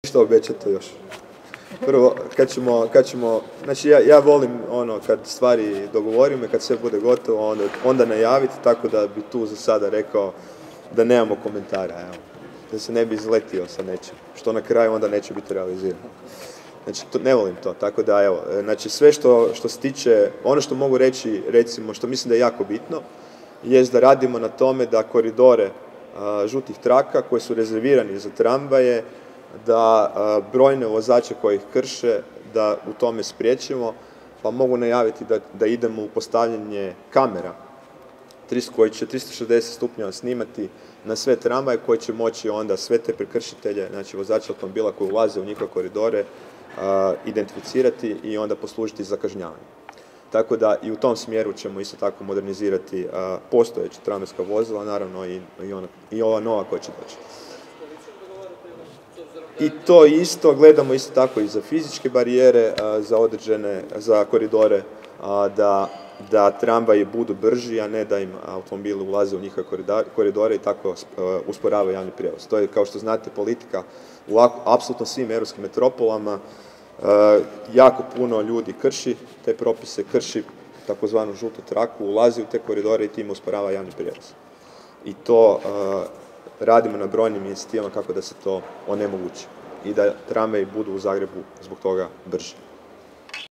Što obećate još? Prvo, znači ja volim kad stvari dogovorimo i kad sve bude gotovo, onda najaviti, tako da bi tu za sada rekao da nemamo komentara, evo. Da se ne bi izletio sa nečim, što na kraju onda neće biti realizirano. Znači, ne volim to, tako da evo, znači sve što se tiče, ono što mogu reći, recimo, što mislim da je jako bitno, jest da radimo na tome da koridore žutih traka koji su rezervirani za tramvaje, da brojne vozače koji ih krše, da u tome spriječimo, pa mogu najaviti da idemo u postavljanje kamera koji će 360 stupnjeva snimati na sve tramvaje, koji će moći onda sve te prekršitelje, znači vozače automobila koji ulaze u njihove koridore, identificirati i onda poslužiti za kažnjavanje. Tako da i u tom smjeru ćemo isto tako modernizirati postojeća tramvajska vozila, naravno i ova nova koja će doći. I to isto, gledamo isto tako i za fizičke barijere, za koridore, da tramvaji budu brži, a ne da im automobili ulaze u njihove koridore i tako usporavaju javni prijevoz. To je, kao što znate, politika u apsolutno svim europskim metropolama. Jako puno ljudi krši te propise, krši takozvanu žutu traku, ulazi u te koridore i tim usporava javni prijevoz. I to radimo na brojnim inicijativama kako da se to onemogući i da tramvaji budu u Zagrebu zbog toga brži.